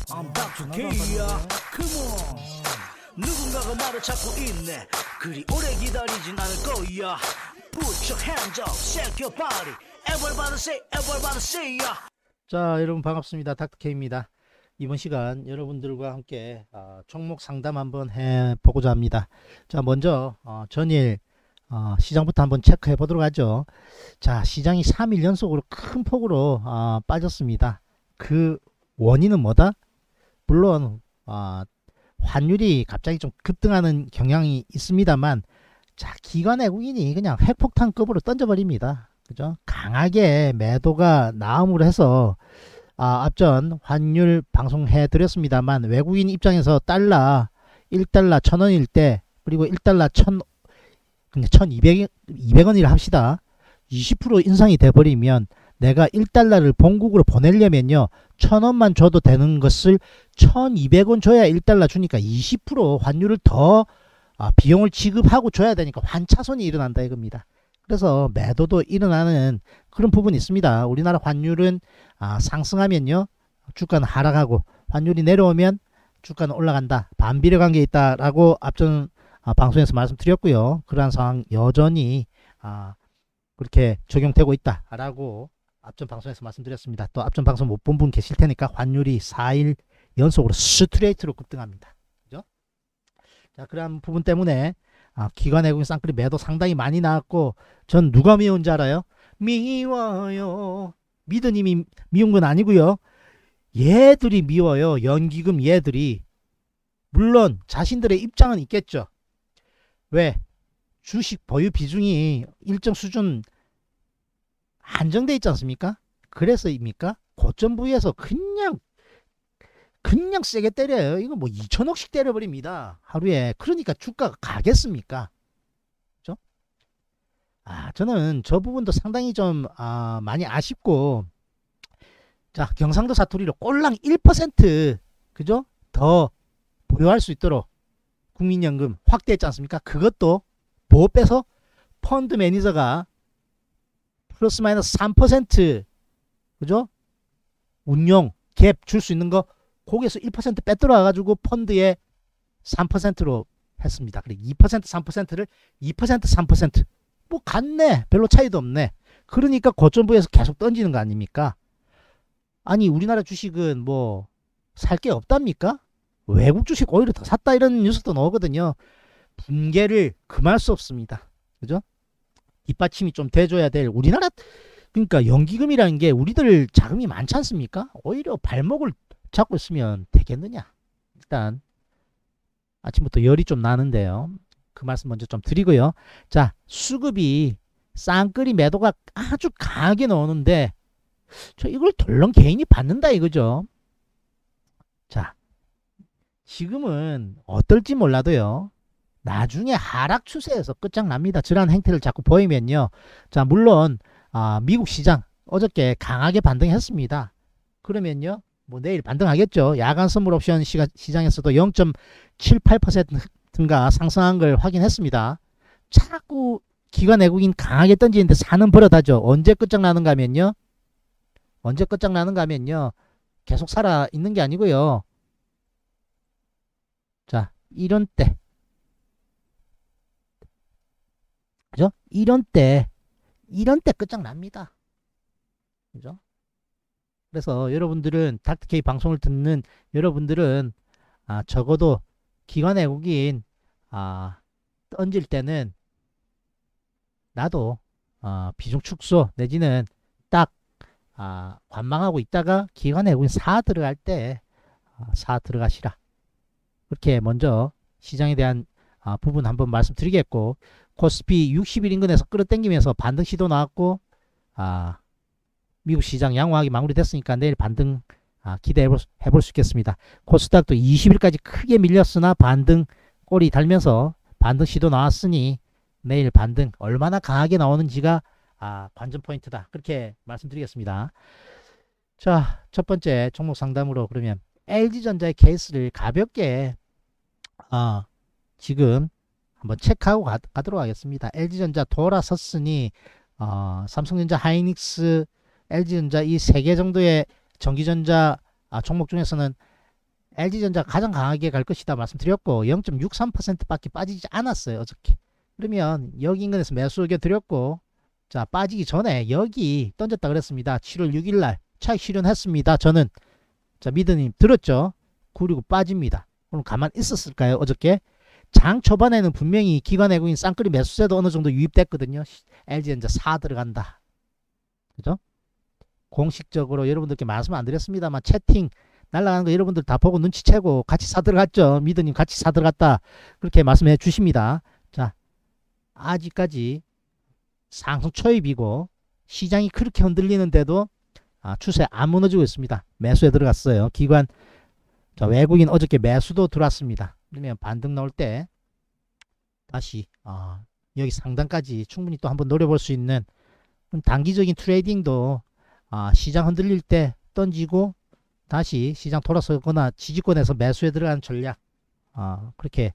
I'm Dr. K야. Come on. 누군가가 나를 찾고 있네. 그리 오래 기다리진 않을 거야. Put your hands up, shake your body. Everybody say ya. 자, 여러분 반갑습니다. 닥터K입니다. 이번 시간 여러분들과 함께 종목 상담 한번 해보고자 합니다. 자, 먼저 전일 시장부터 한번 체크해 보도록 하죠. 자, 시장이 3일 연속으로 큰 폭으로 빠졌습니다. 그 원인은 뭐다? 물론 환율이 갑자기 좀 급등하는 경향이 있습니다만, 자, 기관 외국인이 그냥 핵폭탄급으로 던져버립니다. 그죠? 강하게 매도가 나옴으로 해서 앞전 환율 방송해 드렸습니다만, 외국인 입장에서 달러 1달러 1000원일 때, 그리고 1달러 1200원이라 합시다. 20% 인상이 돼버리면 내가 1달러를 본국으로 보내려면요 1000원만 줘도 되는 것을 1200원 줘야 1달러 주니까 20% 환율을 더 비용을 지급하고 줘야 되니까 환차손이 일어난다 이겁니다. 그래서 매도도 일어나는 그런 부분이 있습니다. 우리나라 환율은 상승하면요 주가는 하락하고, 환율이 내려오면 주가는 올라간다, 반비례 관계에 있다라고 앞전 방송에서 말씀드렸고요. 그러한 상황 여전히 그렇게 적용되고 있다라고 앞전 방송에서 말씀드렸습니다. 또 앞전 방송 못 본 분 계실 테니까, 환율이 4일 연속으로 스트레이트로 급등합니다. 그죠? 자, 그런 부분 때문에 기관 외국인 쌍끌이 매도 상당히 많이 나왔고, 전 누가 미운지 알아요? 미워요. 미드님이 미운 건 아니고요. 얘들이 미워요. 연기금 얘들이. 물론 자신들의 입장은 있겠죠. 왜? 주식 보유 비중이 일정 수준 한정돼 있지 않습니까? 그래서입니까? 고점 부위에서 그냥 세게 때려요. 이거 뭐 2천억씩 때려버립니다, 하루에. 그러니까 주가가 가겠습니까? 그죠? 저는 저 부분도 상당히 좀 많이 아쉽고, 자, 경상도 사투리로 꼴랑 1% 그죠? 더 보유할 수 있도록 국민연금 확대했지 않습니까? 그것도 보호 빼서 펀드 매니저가 플러스 마이너스 3% 그죠? 운용 갭 줄 수 있는 거 거기에서 1% 빼들어 가지고 펀드에 3%로 했습니다. 그래 2% 3%를 2% 3% 뭐 같네. 별로 차이도 없네. 그러니까 고점부에서 계속 던지는 거 아닙니까? 아니, 우리나라 주식은 뭐 살 게 없답니까? 외국 주식 오히려 더 샀다, 이런 뉴스도 나오거든요. 붕괴를 금할 수 없습니다. 그죠? 뒷받침이 좀 돼줘야 될 우리나라, 그러니까 연기금이라는 게 우리들 자금이 많지 않습니까? 오히려 발목을 잡고 있으면 되겠느냐. 일단 아침부터 열이 좀 나는데요. 그 말씀 먼저 좀 드리고요. 자, 수급이 쌍끌이 매도가 아주 강하게 나오는데, 저 이걸 덜렁 개인이 받는다 이거죠. 자, 지금은 어떨지 몰라도요, 나중에 하락 추세에서 끝장납니다. 저런 행태를 자꾸 보이면요. 자, 물론 미국 시장 어저께 강하게 반등했습니다. 그러면요, 뭐 내일 반등하겠죠. 야간 선물 옵션 시장에서도 0.78%인가 상승한 걸 확인했습니다. 자꾸 기관 외국인 강하게 던지는데 사는 버릇하죠. 언제 끝장나는가 하면요, 계속 살아 있는 게 아니고요. 자, 이런 때, 그죠? 이런 때 끝장납니다. 그죠? 그래서 여러분들은, 닥터K 방송을 듣는 여러분들은 적어도 기관 외국인 던질 때는 나도 비중 축소 내지는 딱 관망하고 있다가 기관 외국인 사 들어갈 때 사 들어가시라. 그렇게 먼저 시장에 대한 부분 한번 말씀드리겠고, 코스피 60일 인근에서 끌어당기면서 반등 시도 나왔고, 미국 시장 양호하게 마무리됐으니까 내일 반등 기대해 볼 수 있겠습니다. 코스닥도 20일까지 크게 밀렸으나 반등 꼬리 달면서 반등 시도 나왔으니 내일 반등 얼마나 강하게 나오는지가 관전 포인트다, 그렇게 말씀드리겠습니다. 자, 첫 번째 종목 상담으로 그러면 LG전자의 케이스를 가볍게 지금 한번 체크하고 가도록 하겠습니다. LG전자 돌아섰으니 삼성전자, 하이닉스, LG전자 이 3개 정도의 전기전자 종목 중에서는 LG전자가 가장 강하게 갈 것이다 말씀드렸고 0.63%밖에 빠지지 않았어요. 어저께. 그러면 여기 인근에서 매수 의견 드렸고 자 빠지기 전에 여기 던졌다 그랬습니다. 7월 6일날 차익 실현했습니다. 저는 자 미드님 들었죠? 그리고 빠집니다. 그럼 가만 있었을까요? 어저께 장 초반에는 분명히 기관 외국인 쌍끌이 매수세도 어느 정도 유입됐거든요. LG전자 4 들어간다. 그죠? 공식적으로 여러분들께 말씀 안 드렸습니다만 채팅 날라가는 거 여러분들 다 보고 눈치채고 같이 사 들어갔죠. 미드님 같이 사 들어갔다. 그렇게 말씀해 주십니다. 자, 아직까지 상승 초입이고 시장이 그렇게 흔들리는데도 추세 안 무너지고 있습니다. 매수에 들어갔어요. 기관 자, 외국인 어저께 매수도 들어왔습니다. 그러면 반등 나올 때 다시 여기 상단까지 충분히 또 한번 노려볼 수 있는 단기적인 트레이딩도 시장 흔들릴 때 던지고 다시 시장 돌아서거나 지지권에서 매수에 들어가는 전략 그렇게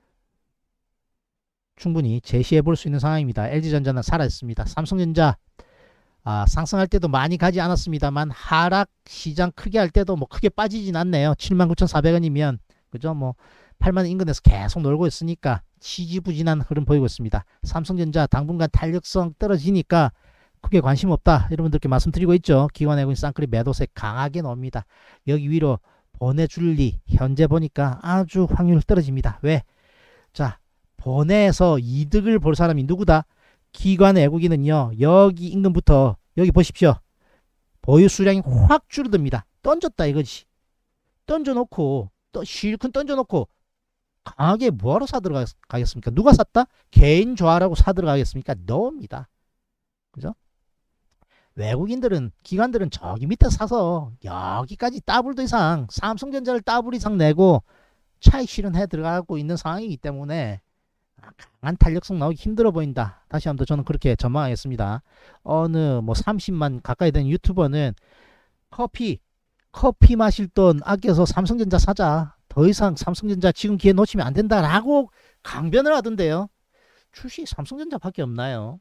충분히 제시해 볼 수 있는 상황입니다. LG전자는 살아있습니다. 삼성전자 상승할 때도 많이 가지 않았습니다만 하락 시장 크게 할 때도 뭐 크게 빠지진 않네요. 79,400원이면 그죠? 뭐 8만원 인근에서 계속 놀고 있으니까 지지부진한 흐름 보이고 있습니다. 삼성전자 당분간 탄력성 떨어지니까 크게 관심 없다. 여러분들께 말씀드리고 있죠. 기관 외국인 쌍끌이 매도세 강하게 나옵니다. 여기 위로 보내줄 리 현재 보니까 아주 확률 떨어집니다. 왜? 자 보내서 이득을 볼 사람이 누구다? 기관 외국인은요. 여기 인근부터 여기 보십시오. 보유 수량이 확 줄어듭니다. 던졌다 이거지. 던져놓고 또 실컷 던져놓고 강하게 뭐하러 사 들어가겠습니까? 누가 샀다? 개인 좋아라고 사 들어가겠습니까? 너입니다. 그죠? 외국인들은 기관들은 저기 밑에 사서 여기까지 더블 이상 삼성전자를 더블 이상 내고 차익 실현해 들어가고 있는 상황이기 때문에 강한 탄력성 나오기 힘들어 보인다. 다시 한번 저는 그렇게 전망하겠습니다. 어느 뭐 30만 가까이 된 유튜버는 커피 마실 돈 아껴서 삼성전자 사자. 더 이상 삼성전자 지금 기회 놓치면 안 된다라고 강변을 하던데요. 출시 삼성전자밖에 없나요?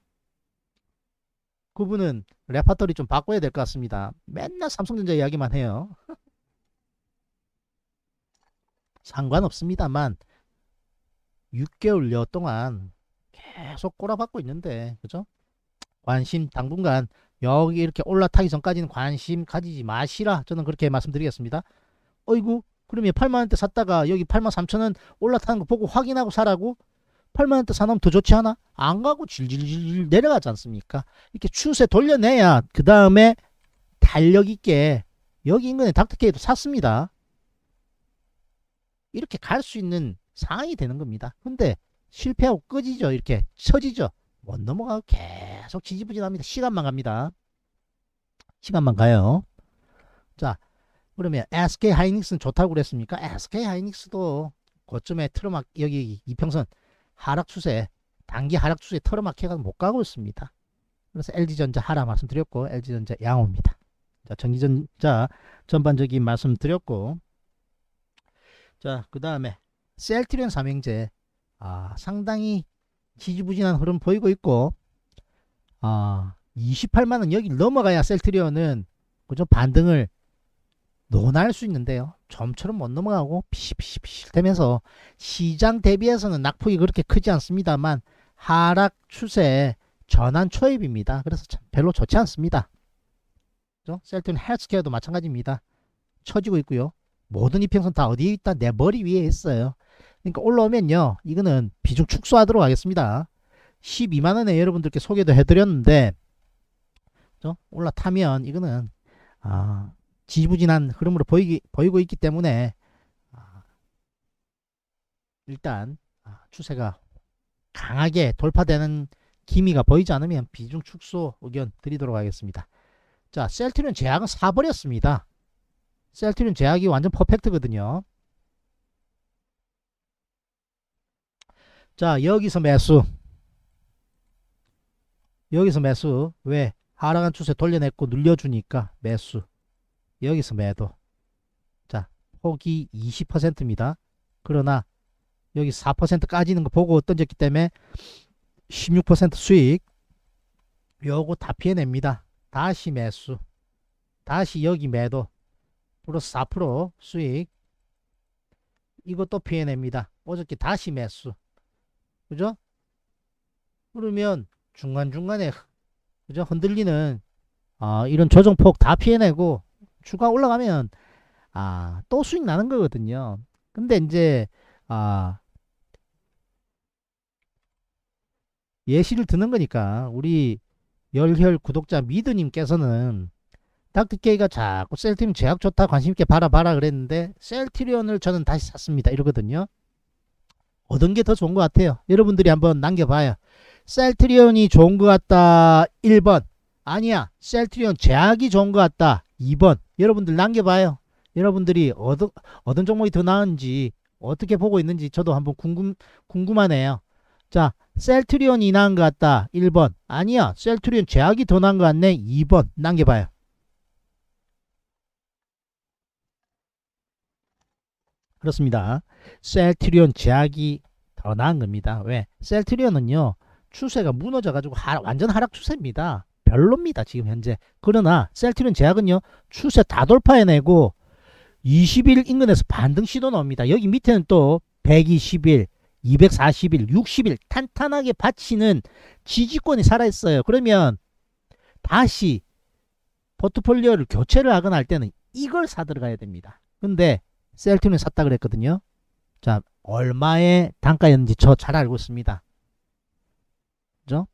그분은 레파토리 좀 바꿔야 될 것 같습니다. 맨날 삼성전자 이야기만 해요. 상관없습니다만 6개월여 동안 계속 꼬라박고 있는데 그죠? 관심 당분간 여기 이렇게 올라타기 전까지는 관심 가지지 마시라. 저는 그렇게 말씀드리겠습니다. 어이구 그러면 8만원대 샀다가 여기 83,000원 올라타는 거 보고 확인하고 사라고? 8만원대 사놓으면 더 좋지 않아? 안 가고 질질질 내려가지 않습니까? 이렇게 추세 돌려내야 그 다음에 탄력 있게 여기 인근에 닥터케이도 샀습니다. 이렇게 갈 수 있는 상황이 되는 겁니다. 근데 실패하고 끄지죠. 이렇게 처지죠. 못 넘어가고 계속 지지부진합니다. 시간만 갑니다. 시간만 가요. 자 그러면 SK 하이닉스는 좋다고 그랬습니까? SK 하이닉스도 고점에 틀어막 여기 이평선 하락 추세 단기 하락 추세 틀어막혀가 못 가고 있습니다. 그래서 LG전자 하라 말씀드렸고 LG전자 양호입니다. 자 전기전자 전반적인 말씀드렸고 자 그 다음에 셀트리온 삼형제 상당히 지지부진한 흐름 보이고 있고 28만원 여기를 넘어가야 셀트리온은 그죠 반등을 논할 수 있는데요. 좀처럼 못 넘어가고 피실피실 되면서 시장 대비해서는 낙폭이 그렇게 크지 않습니다만 하락 추세 전환 초입입니다. 그래서 별로 좋지 않습니다. 그죠? 셀트리온 헬스케어도 마찬가지입니다. 처지고 있고요. 모든 이평선 다 어디에 있다? 내 머리 위에 있어요. 그러니까 올라오면요. 이거는 비중 축소하도록 하겠습니다. 12만원에 여러분들께 소개도 해드렸는데 그죠? 올라타면 이거는 지지부진한 흐름으로 보이고 있기 때문에 일단 추세가 강하게 돌파되는 기미가 보이지 않으면 비중 축소 의견 드리도록 하겠습니다. 자 셀트리온 제약은 사버렸습니다. 셀트리온 제약이 완전 퍼펙트거든요. 자 여기서 매수 왜? 하락한 추세 돌려냈고 눌려주니까 매수 여기서 매도. 자 폭이 20%입니다. 그러나 여기 4% 까지는 거 보고 던졌기 때문에 16% 수익 요거 다 피해냅니다. 다시 매수 다시 여기 매도 플러스 4% 수익 이것도 피해냅니다. 어저께 다시 매수. 그죠? 그러면 중간중간에 그죠? 흔들리는 이런 조정폭 다 피해내고 추가 올라가면 또 수익 나는 거거든요. 근데 이제 예시를 드는 거니까 우리 열혈 구독자 미드님께서는 닥터케이가 자꾸 셀트리온 제약 좋다 관심있게 봐라 그랬는데 셀트리온을 저는 다시 샀습니다 이러거든요. 얻은 게 더 좋은 것 같아요. 여러분들이 한번 남겨봐요. 셀트리온이 좋은 것 같다 1번, 아니야 셀트리온 제약이 좋은 것 같다 2번. 여러분들 남겨봐요. 여러분들이 어떤 종목이 더 나은지 어떻게 보고 있는지 저도 한번 궁금하네요. 자, 셀트리온이 나은 것 같다 1번, 아니야 셀트리온 제약이 더 나은 것 같네 2번. 남겨봐요. 그렇습니다. 셀트리온 제약이 더 나은 겁니다. 왜? 셀트리온은요 추세가 무너져 가지고 완전 하락 추세입니다. 별로입니다 지금 현재. 그러나 셀트리온 제약은요 추세 다 돌파해내고 20일 인근에서 반등 시도 나옵니다. 여기 밑에는 또 120일 240일 60일 탄탄하게 받치는 지지권이 살아있어요. 그러면 다시 포트폴리오를 교체를 하거나 할 때는 이걸 사 들어가야 됩니다. 근데 셀트리온 샀다 그랬거든요. 자, 얼마의 단가였는지 저 잘 알고 있습니다. 그죠?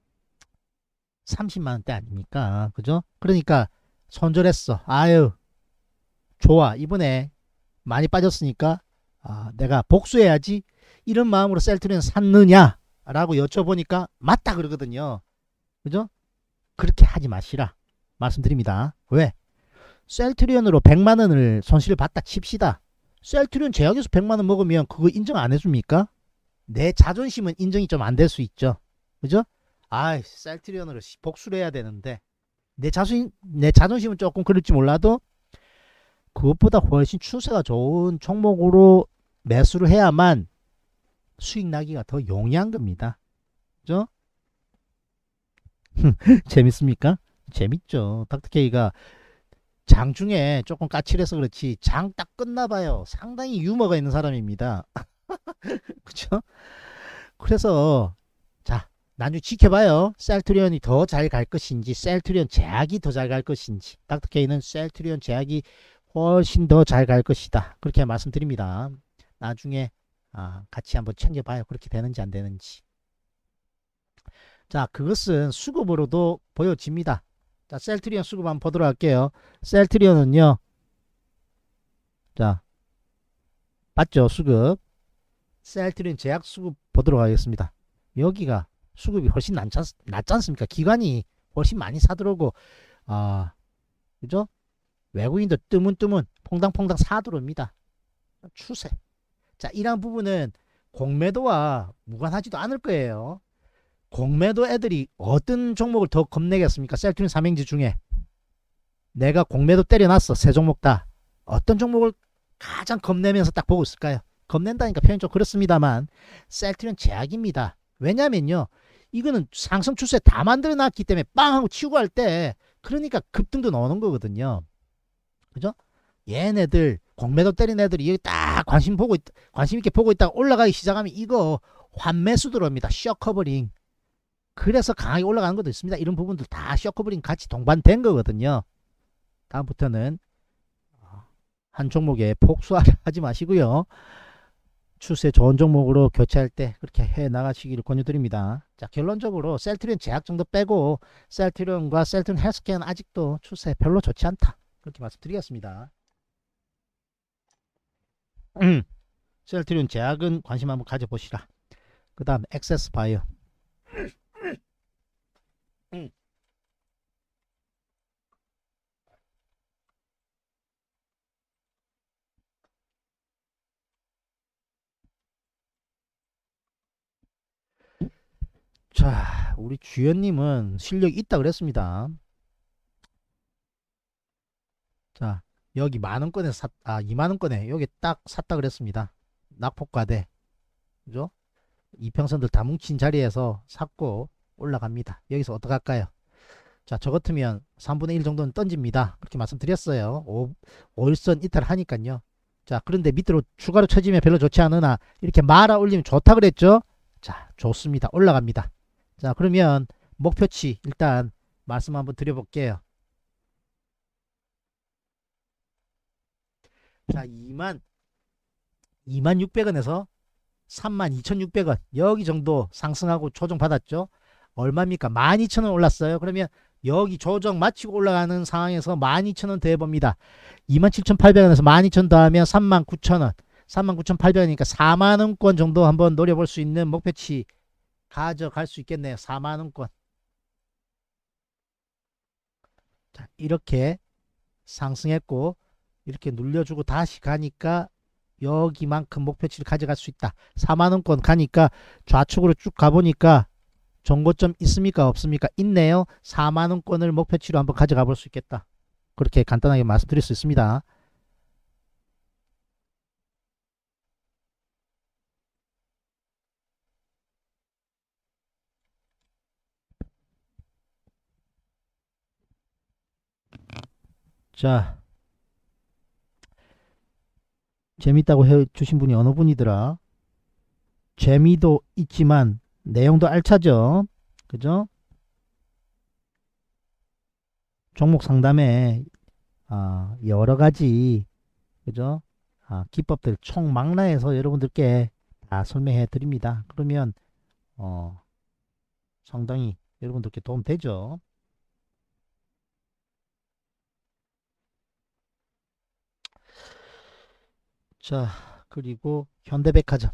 30만원대 아닙니까? 그죠? 그러니까 손절했어. 아유 좋아, 이번에 많이 빠졌으니까 내가 복수해야지, 이런 마음으로 셀트리온 샀느냐 라고 여쭤보니까 맞다 그러거든요. 그죠? 그렇게 하지 마시라 말씀드립니다. 왜? 셀트리온으로 100만원을 손실을 봤다 칩시다. 셀트리온 제약에서 100만원 먹으면 그거 인정 안 해줍니까? 내 자존심은 인정이 좀 안 될 수 있죠. 그죠? 셀트리온으로 복수를 해야 되는데 내 자존심은 조금 그럴지 몰라도 그것보다 훨씬 추세가 좋은 종목으로 매수를 해야만 수익 나기가 더 용이한 겁니다. 그죠? 재밌습니까? 재밌죠. 닥터케이가 장중에 조금 까칠해서 그렇지 장 딱 끝나봐요 상당히 유머가 있는 사람입니다. 그쵸? 그래서 자, 나중에 지켜봐요. 셀트리온이 더 잘 갈 것인지 셀트리온 제약이 더 잘 갈 것인지. 닥터케이는 셀트리온 제약이 훨씬 더 잘 갈 것이다 그렇게 말씀드립니다. 나중에 같이 한번 챙겨봐요. 그렇게 되는지 안 되는지. 자, 그것은 수급으로도 보여집니다. 자, 셀트리온 수급 한번 보도록 할게요. 셀트리온은요, 자, 봤죠? 수급. 셀트리온 제약 수급 보도록 하겠습니다. 여기가 수급이 훨씬 낮지 않습니까? 기관이 훨씬 많이 사들어오고, 그죠? 외국인도 뜨문뜨문 퐁당퐁당 사들어옵니다. 추세. 자, 이런 부분은 공매도와 무관하지도 않을 거예요. 공매도 애들이 어떤 종목을 더 겁내겠습니까? 셀트리온 삼행지 중에 내가 공매도 때려놨어 세 종목 다. 어떤 종목을 가장 겁내면서 딱 보고 있을까요? 겁낸다니까 표현이 좀 그렇습니다만 셀트리온 제약입니다. 왜냐면요 이거는 상승 추세 다 만들어 놨기 때문에 빵 하고 치고 할 때 그러니까 급등도 나오는 거거든요. 그죠? 얘네들 공매도 때린 애들이 여기 딱 관심 있게 보고 있다가 올라가기 시작하면 이거 환매수 들어옵니다. 셔커버링. 그래서 강하게 올라가는 것도 있습니다. 이런 부분들 다 셔커버링 같이 동반된 거거든요. 다음부터는 한 종목에 폭수하지 마시고요. 추세 좋은 종목으로 교체할 때 그렇게 해 나가시기를 권유드립니다. 자, 결론적으로 셀트리온 제약 정도 빼고 셀트리온과 셀트리온 헬스케어는 아직도 추세 별로 좋지 않다. 그렇게 말씀드리겠습니다. 셀트리온 제약은 관심 한번 가져보시라. 그 다음 액세스 바이오. 자, 우리 주연님은 실력이 있다 그랬습니다. 자, 여기 만원권에 2만원권에 여기 딱 샀다 그랬습니다. 낙폭과대. 그죠? 이평선들 다 뭉친 자리에서 샀고 올라갑니다. 여기서 어떡할까요? 자, 저 같으면 3분의 1 정도는 던집니다. 그렇게 말씀드렸어요. 5일선 이탈 하니까요. 자, 그런데 밑으로 추가로 쳐지면 별로 좋지 않으나 이렇게 말아 올리면 좋다 그랬죠? 자, 좋습니다. 올라갑니다. 자, 그러면 목표치 일단 말씀 한번 드려볼게요. 자, 26,000원에서 32,600원 여기 정도 상승하고 조정받았죠. 얼마입니까? 12,000원 올랐어요. 그러면 여기 조정 마치고 올라가는 상황에서 12,000원 더 해봅니다. 27,800원에서 12,000원 더하면 39,000원 39,800원이니까 4만원권 정도 한번 노려볼 수 있는 목표치 가져갈 수 있겠네요. 4만원권. 자, 이렇게 상승했고 이렇게 눌려주고 다시 가니까 여기만큼 목표치를 가져갈 수 있다. 4만원권 가니까 좌측으로 쭉 가보니까 정고점 있습니까? 없습니까? 있네요. 4만원권을 목표치로 한번 가져가 볼 수 있겠다. 그렇게 간단하게 말씀드릴 수 있습니다. 자, 재밌다고 해주신 분이 어느 분이더라? 재미도 있지만 내용도 알차죠. 그죠? 종목 상담에 여러 가지 그죠? 기법들 총망라해서 여러분들께 다 설명해 드립니다. 그러면 상당히 여러분들께 도움 되죠. 자, 그리고 현대백화점.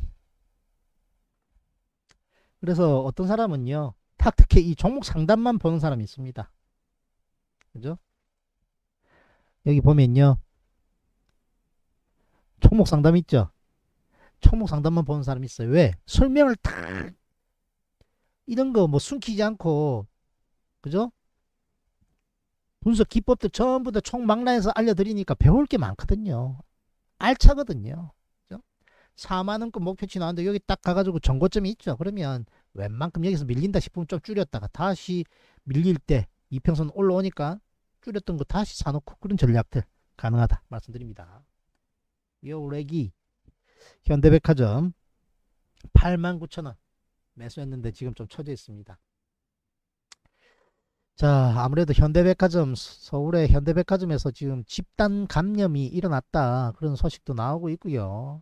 그래서 어떤 사람은요, 특히 이 종목 상담만 보는 사람이 있습니다. 그죠? 여기 보면요, 종목 상담 있죠? 종목 상담만 보는 사람이 있어요. 왜? 설명을 다 이런 거 뭐 숨기지 않고, 그죠? 분석 기법들 전부 다 총망라해서 알려드리니까 배울 게 많거든요. 알차거든요. 그죠? 4만원급 목표치 나왔는데 여기 딱 가가지고 정고점이 있죠. 그러면 웬만큼 여기서 밀린다 싶으면 좀 줄였다가 다시 밀릴 때 이평선 올라오니까 줄였던 거 다시 사놓고 그런 전략들 가능하다 말씀드립니다. 요렉이 현대백화점 89,000원 매수했는데 지금 좀 처져 있습니다. 자, 아무래도 현대백화점, 서울의 현대백화점에서 지금 집단 감염이 일어났다 그런 소식도 나오고 있고요.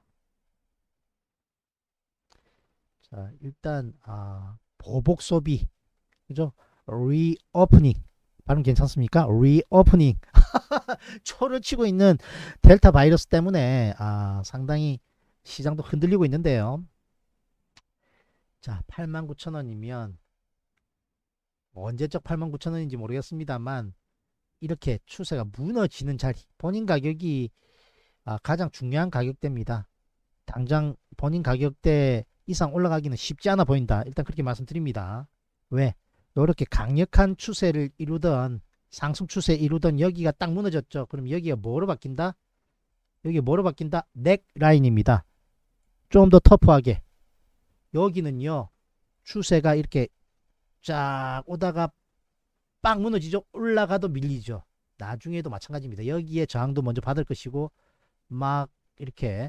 자, 일단 보복 소비, 그죠? 리오프닝 발음 괜찮습니까? 리오프닝 초를 치고 있는 델타 바이러스 때문에 상당히 시장도 흔들리고 있는데요. 자, 89,000원이면 언제적 89,000원인지 모르겠습니다만 이렇게 추세가 무너지는 자리, 본인 가격이 가장 중요한 가격대입니다. 당장 본인 가격대 이상 올라가기는 쉽지 않아 보인다. 일단 그렇게 말씀드립니다. 왜? 이렇게 강력한 추세를 이루던 상승 추세 이루던 여기가 딱 무너졌죠. 그럼 여기가 뭐로 바뀐다? 여기 뭐로 바뀐다? 넥라인입니다. 좀 더 터프하게 여기는요 추세가 이렇게 쫙 오다가 빵 무너지죠. 올라가도 밀리죠. 나중에도 마찬가지입니다. 여기에 저항도 먼저 받을 것이고 막 이렇게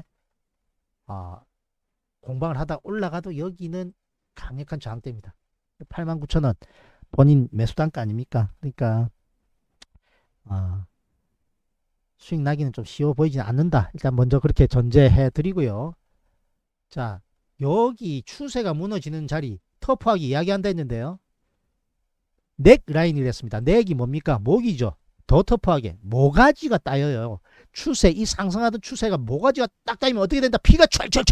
공방을 하다 올라가도 여기는 강력한 저항대입니다. 89,000원 본인 매수 단가 아닙니까? 그러니까 수익 나기는 좀 쉬워 보이지는 않는다. 일단 먼저 그렇게 전제해 드리고요. 자, 여기 추세가 무너지는 자리 터프하게 이야기한다 했는데요. 넥 라인이 됐습니다. 넥이 뭡니까? 목이죠. 더 터프하게 모가지가 따여요. 추세, 이 상승하던 추세가 모가지가 딱 따이면 어떻게 된다? 피가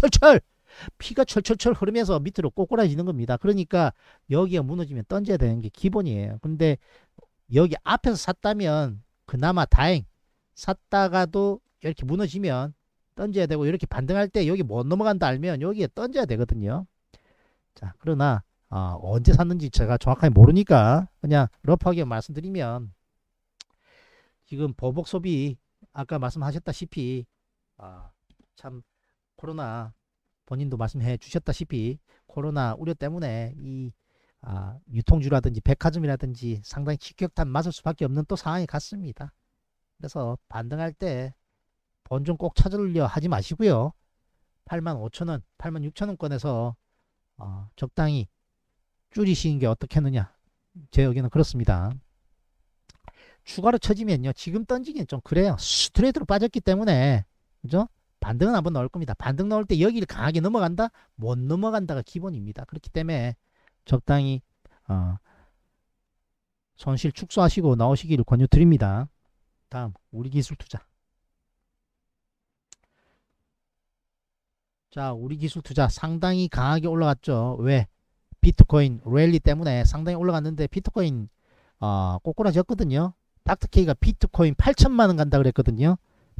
철철철 흐르면서 밑으로 꼬꾸라지는 겁니다. 그러니까 여기가 무너지면 던져야 되는 게 기본이에요. 근데 여기 앞에서 샀다면 그나마 다행. 샀다가도 이렇게 무너지면 던져야 되고 이렇게 반등할 때 여기 못 넘어간다 알면 여기에 던져야 되거든요. 자, 그러나 언제 샀는지 제가 정확하게 모르니까 그냥 러프하게 말씀드리면 지금 보복 소비 아까 말씀하셨다시피 참 코로나 본인도 말씀해 주셨다시피 코로나 우려 때문에 이 유통주라든지 백화점이라든지 상당히 직격탄 맞을 수밖에 없는 또 상황이 갔습니다. 그래서 반등할 때 본전 꼭 찾으려 하지 마시고요. 85,000원, 86,000원권에서 적당히 줄이시는 게 어떻겠느냐. 제 의견은 그렇습니다. 추가로 쳐지면요. 지금 던지기는 좀 그래요. 스트레이트로 빠졌기 때문에 그죠? 반등은 한번 넣을 겁니다. 반등 넣을 때 여기를 강하게 넘어간다? 못 넘어간다가 기본입니다. 그렇기 때문에 적당히 손실 축소하시고 나오시기를 권유드립니다. 다음 우리기술투자. 자, 우리기술투자 상당히 강하게 올라갔죠. 왜? 비트코인 랠리 때문에 상당히 올라갔는데 비트코인 꼬꾸라졌거든요. 닥터케이가 비트코인 8천만원 간다 그랬거든요.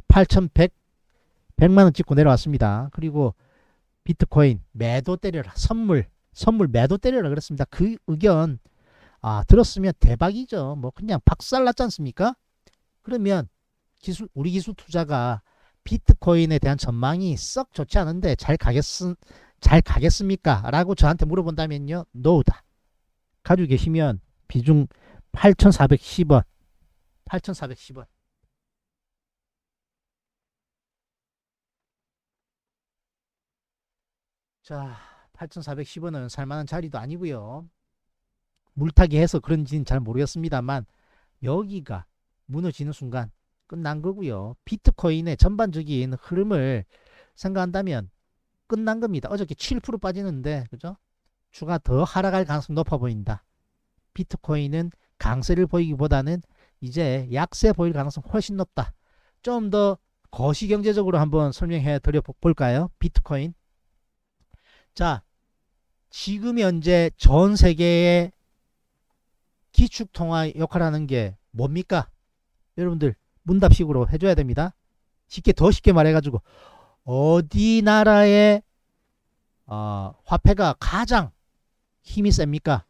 8,100만원 찍고 내려왔습니다. 그리고 비트코인 매도 때려라. 선물 매도 때려라 그랬습니다. 그 의견 들었으면 대박이죠. 뭐 그냥 박살났지 않습니까? 그러면 우리 기술 투자가 비트코인에 대한 전망이 썩 좋지 않은데 잘 가겠습니까? 라고 저한테 물어본다면요. 노다. 가지고 계시면 비중 8,410원. 8,410원. 자, 8,410원은 살만한 자리도 아니고요. 물타기 해서 그런지는 잘 모르겠습니다만 여기가 무너지는 순간 끝난 거고요. 비트코인의 전반적인 흐름을 생각한다면 끝난 겁니다. 어저께 7% 빠지는데 그죠? 주가 더 하락할 가능성이 높아 보인다. 비트코인은 강세를 보이기보다는 이제 약세 보일 가능성이 훨씬 높다. 좀 더 거시경제적으로 한번 설명해 드려 볼까요? 비트코인. 자, 지금 현재 전 세계의 기축통화 역할을 하는 게 뭡니까? 여러분들 문답식으로 해줘야 됩니다. 더 쉽게 말해가지고 어디 나라의 화폐가 가장 힘이 셉니까?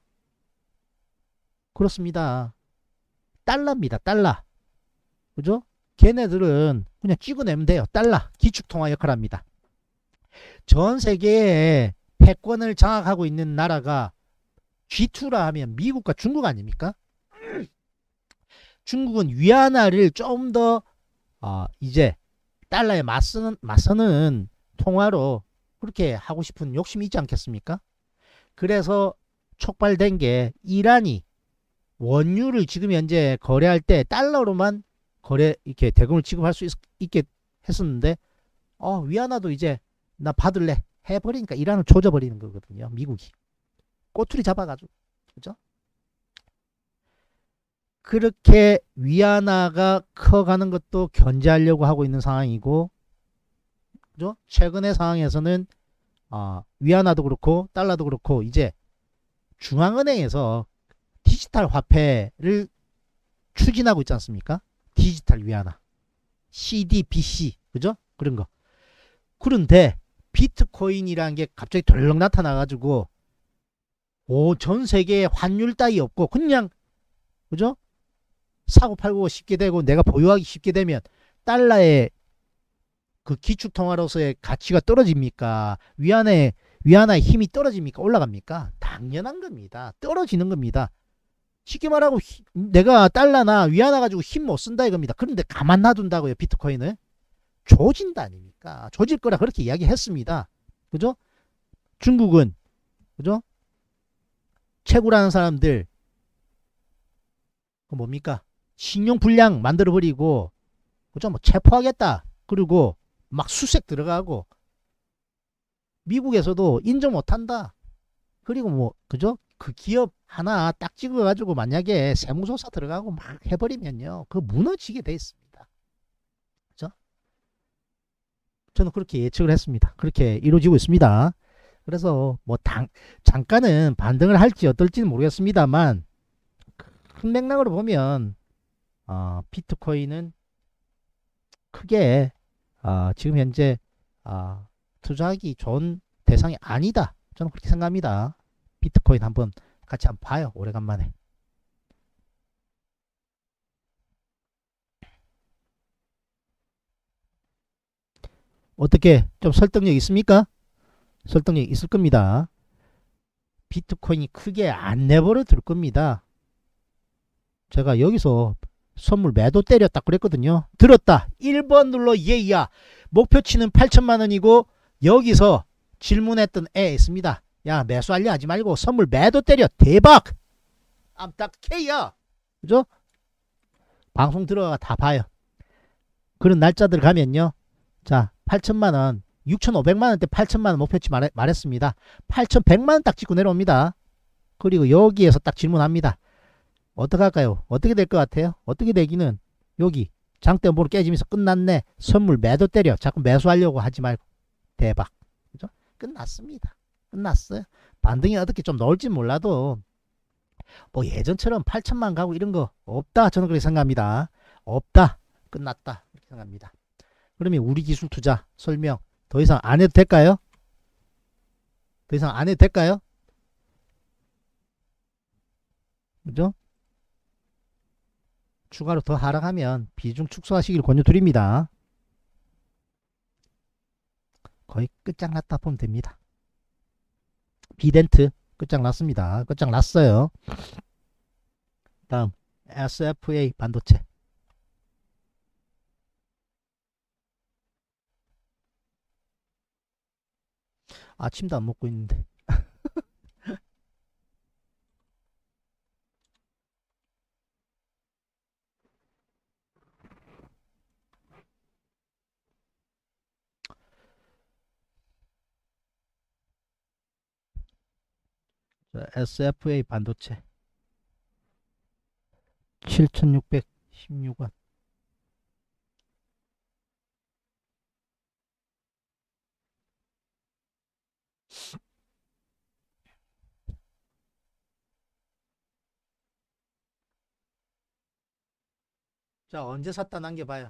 그렇습니다. 달러입니다. 달러. 그죠? 걔네들은 그냥 찍어내면 돼요. 달러. 기축통화 역할을 합니다. 전 세계에 패권을 장악하고 있는 나라가 G2라 하면 미국과 중국 아닙니까? 중국은 위안화를 좀 더 이제 달러에 맞서는 통화로 그렇게 하고 싶은 욕심이 있지 않겠습니까? 그래서 촉발된 게 이란이 원유를 지금 현재 거래할 때 달러로만 이렇게 대금을 지급할 수 있게 했었는데 위안화도 이제 나 받을래 해버리니까 이란을 조져버리는 거거든요. 미국이 꼬투리 잡아가지고. 그죠? 그렇게 위안화가 커가는 것도 견제하려고 하고 있는 상황이고, 그죠? 최근의 상황에서는 위안화도 그렇고 달러도 그렇고 이제 중앙은행에서 디지털 화폐를 추진하고 있지 않습니까? 디지털 위안화, CDBC, 그죠? 그런 거. 그런데 비트코인이라는 게 갑자기 덜렁 나타나가지고 전 세계에 환율 따위 없고 그냥 그죠? 사고 팔고 쉽게 되고 내가 보유하기 쉽게 되면 달러의 그 기축통화로서의 가치가 떨어집니까? 위안화의 힘이 떨어집니까? 올라갑니까? 당연한 겁니다. 떨어지는 겁니다. 쉽게 말하고 내가 달러나 위안화 가지고 힘 못 쓴다 이겁니다. 그런데 가만 놔둔다고요. 비트코인을 조진다 아닙니까? 조질 거라 그렇게 이야기했습니다. 그죠? 중국은 그죠? 채굴하는 사람들 뭡니까? 신용불량 만들어버리고 그죠? 뭐 체포하겠다. 그리고 막 수색 들어가고 미국에서도 인정 못한다. 그리고 뭐 그죠? 그 기업 하나 딱 찍어가지고 만약에 세무조사 들어가고 막 해버리면요, 그 무너지게 돼 있습니다. 그죠? 저는 그렇게 예측을 했습니다. 그렇게 이루어지고 있습니다. 그래서 뭐 잠깐은 반등을 할지 어떨지는 모르겠습니다만 큰 맥락으로 보면 비트코인은 크게 지금 현재 투자하기 좋은 대상이 아니다. 저는 그렇게 생각합니다. 비트코인 같이 한번 봐요. 오래간만에. 어떻게 좀 설득력 있습니까? 설득력 있을 겁니다. 비트코인이 크게 안 내버려 둘 겁니다. 제가 여기서 선물 매도 때렸다 그랬거든요. 들었다. 1번 눌러 예야. 목표치는 8천만원이고 여기서 질문했던 애 있습니다. 야 매수하려 하지 말고 선물 매도 때려. 대박. 암딱 K야. 그죠? 방송 들어가 다 봐요. 그런 날짜들 가면요. 자 8천만원 6,500만원대 8천만원 목표치 말했습니다. 8,100만원 딱 찍고 내려옵니다. 그리고 여기에서 딱 질문합니다. 어떡할까요? 어떻게 될 것 같아요? 어떻게 되기는 여기 장대보로 깨지면서 끝났네. 선물 매도 때려. 자꾸 매수하려고 하지 말고. 대박. 그죠? 끝났습니다. 끝났어요. 반등이 어떻게 좀 나올지 몰라도 뭐 예전처럼 8천만 가고 이런 거 없다. 저는 그렇게 생각합니다. 없다. 끝났다. 그렇게 생각합니다. 그러면 우리 기술 투자 설명 더 이상 안 해도 될까요? 더 이상 안 해도 될까요? 그죠? 추가로 더 하락하면 비중 축소하시길 권유드립니다. 거의 끝장났다 보면 됩니다. 비덴트 끝장났습니다. 끝장났어요. 다음 SFA 반도체. 아침도 안 먹고 있는데. 자, SFA 반도체 7,616원. 자, 언제 샀다 남겨봐요.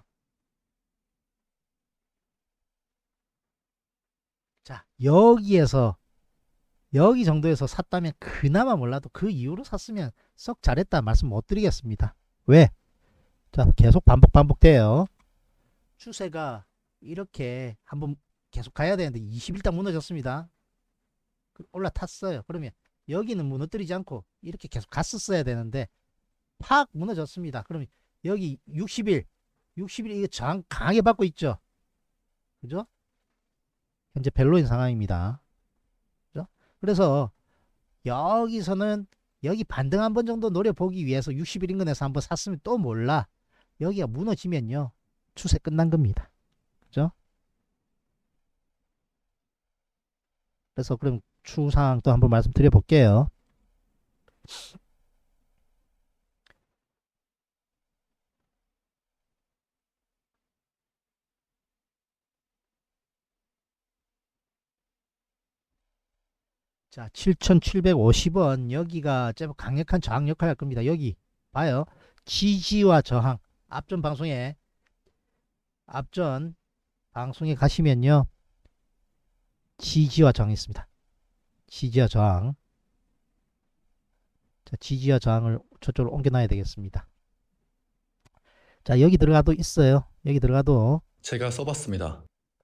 자, 여기에서 여기 정도에서 샀다면 그나마 몰라도 그 이후로 샀으면 썩 잘했다 말씀 못 드리겠습니다. 왜? 자, 계속 반복돼요. 추세가 이렇게 한번 계속 가야 되는데 20일당 무너졌습니다. 올라탔어요. 그러면 여기는 무너뜨리지 않고 이렇게 계속 갔었어야 되는데 팍 무너졌습니다. 그러면 여기 60일 이거 저항 강하게 받고 있죠. 그죠? 현재 벨로인 상황입니다. 그죠? 그래서 여기서는 여기 반등 한 번 정도 노려보기 위해서 60일 인근에서 한번 샀으면 또 몰라. 여기가 무너지면요. 추세 끝난 겁니다. 그죠? 그래서 그럼 추후 상황 또 한번 말씀드려 볼게요. 자, 7,750원 여기가 제법 강력한 저항 역할을 할 겁니다. 여기 봐요. 지지와 저항. 앞전 방송에 가시면요. 지지와 저항이 있습니다. 지지와 저항. 자, 지지와 저항을 저쪽으로 옮겨놔야 되겠습니다. 자, 여기 들어가도 있어요. 여기 들어가도 제가 써봤습니다.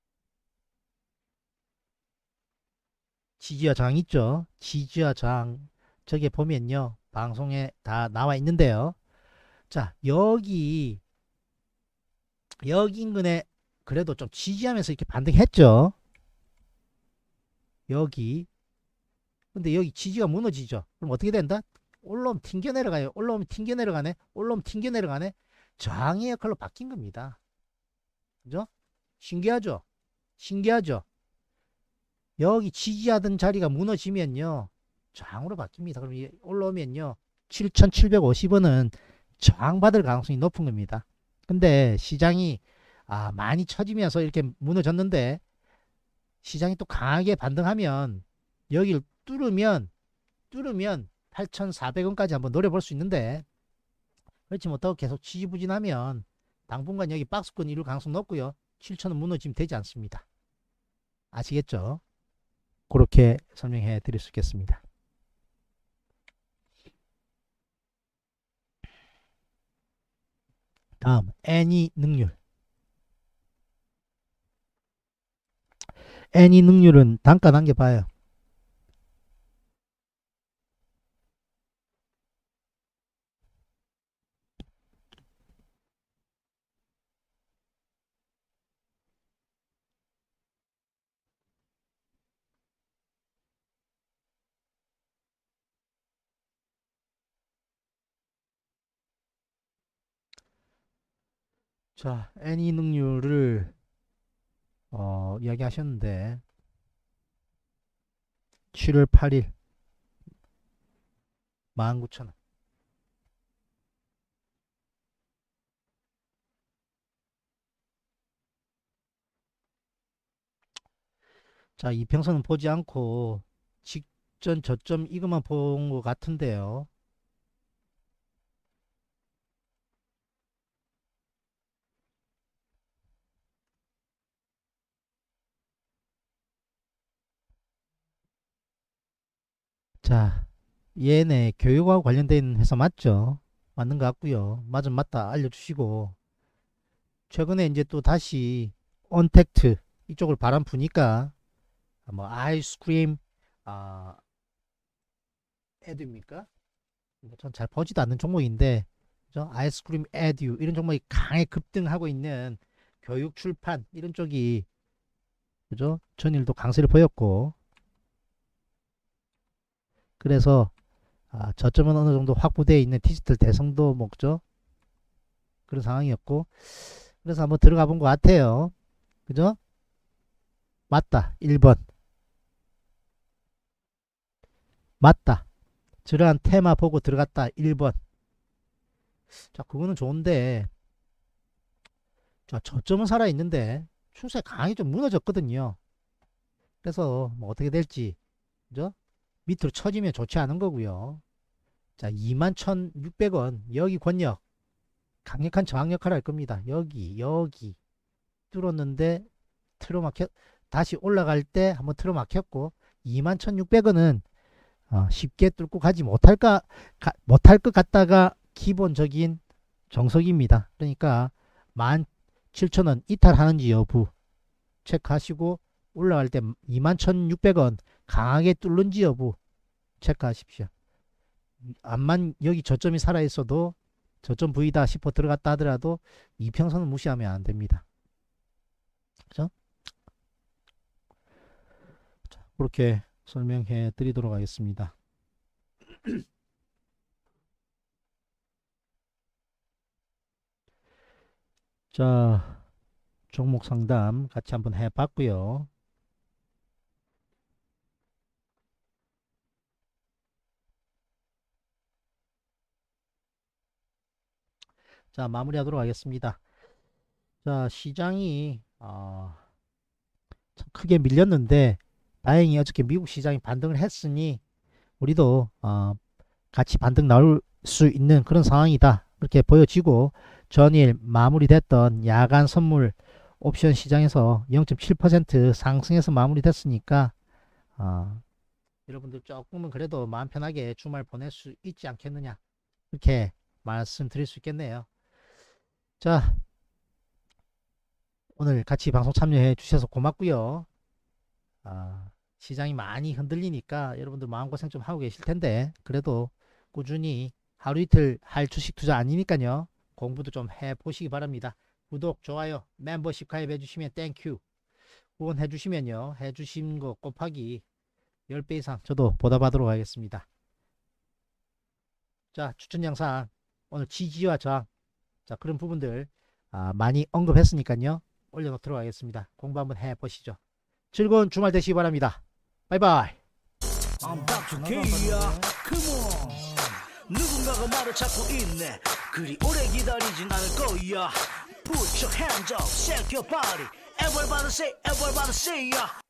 지지와 저항 있죠. 지지와 저항 저기 보면요. 방송에 다 나와 있는데요. 자, 여기 인근에 그래도 좀 지지하면서 이렇게 반등했죠. 여기 근데 여기 지지가 무너지죠. 그럼 어떻게 된다? 올라오면 튕겨 내려가요. 올라오면 튕겨 내려가네. 올라오면 튕겨 내려가네. 저항의 역할로 바뀐 겁니다. 그죠? 신기하죠? 신기하죠? 여기 지지하던 자리가 무너지면요. 저항으로 바뀝니다. 그럼 올라오면요. 7,750원은 저항받을 가능성이 높은 겁니다. 근데 시장이 많이 처지면서 이렇게 무너졌는데 시장이 또 강하게 반등하면 여기를 뚫으면 8,400원까지 한번 노려볼 수 있는데 그렇지 못하고 계속 지지부진하면 당분간 여기 박스권 이룰 가능성 높고요. 7,000원 무너지면 되지 않습니다. 아시겠죠? 그렇게 설명해 드릴 수 있겠습니다. 다음 애니 능률. 애니 능률은 단가 남겨봐요. 자, 애니 능률을 이야기하셨는데 7월 8일 19,000원. 자, 이평선은 보지 않고 직전 저점 이것만 본 것 같은데요. 자, 얘네 교육하고 관련된 회사 맞죠? 맞는 것 같고요. 맞은 맞다 알려주시고, 최근에 이제 또 다시 언택트 이쪽을 바람 부니까 뭐 아이스크림 에듀입니까? 전 잘 보지도 않는 종목인데, 그죠? 아이스크림 에듀 이런 종목이 강하게 급등하고 있는 교육 출판 이런 쪽이, 그죠? 전일도 강세를 보였고, 그래서 저점은 어느 정도 확보되어 있는 디지털 대성도 먹죠. 그런 상황이었고, 그래서 한번 들어가 본 것 같아요. 그죠? 맞다. 1번. 맞다. 저러한 테마 보고 들어갔다. 1번. 자, 그거는 좋은데, 자, 저점은 살아있는데, 추세 강하게 좀 무너졌거든요. 그래서 뭐 어떻게 될지, 그죠? 밑으로 쳐지면 좋지 않은 거고요. 자, 21,600원. 여기 권역. 강력한 저항 역할을 할 겁니다. 여기 뚫었는데 틀어막혀 다시 올라갈 때 한번 틀어막혔고 21,600원은 쉽게 뚫고 가지 못할 것 같다가 기본적인 정석입니다. 그러니까 17,000원 이탈하는지 여부 체크하시고 올라갈 때 21,600원 강하게 뚫는지 여부 체크하십시오. 암만 여기 저점이 살아있어도 저점 부위다 싶어 들어갔다 하더라도 이평선은 무시하면 안 됩니다. 그죠? 자, 그렇게 설명해 드리도록 하겠습니다. 자, 종목 상담 같이 한번 해 봤고요. 자, 마무리하도록 하겠습니다. 자, 시장이 참 크게 밀렸는데 다행히 어저께 미국 시장이 반등을 했으니 우리도 같이 반등 나올 수 있는 그런 상황이다. 그렇게 보여지고 전일 마무리됐던 야간 선물 옵션 시장에서 0.7% 상승해서 마무리됐으니까 여러분들 조금은 그래도 마음 편하게 주말 보낼 수 있지 않겠느냐, 이렇게 말씀드릴 수 있겠네요. 자, 오늘 같이 방송 참여해 주셔서 고맙고요. 시장이 많이 흔들리니까 여러분들 마음고생 좀 하고 계실 텐데 그래도 꾸준히 하루 이틀 할 주식 투자 아니니까요. 공부도 좀 해보시기 바랍니다. 구독, 좋아요, 멤버십 가입해 주시면 땡큐. 후원해 주시면요, 해주신 거 곱하기 10배 이상 저도 보답하도록 하겠습니다. 자, 추천 영상 오늘 지지와 저항, 자, 그런 부분들 많이 언급했으니까요, 올려놓도록 하겠습니다. 공부 한번 해보시죠. 즐거운 주말 되시기 바랍니다. 바이바이. I'm Dr. K야. Come on. 누군가가 말을 찾고 있네. 그리 오래 기다리진 않을 거야. Put your hands up, shake your body. Everybody say, everybody say, yeah.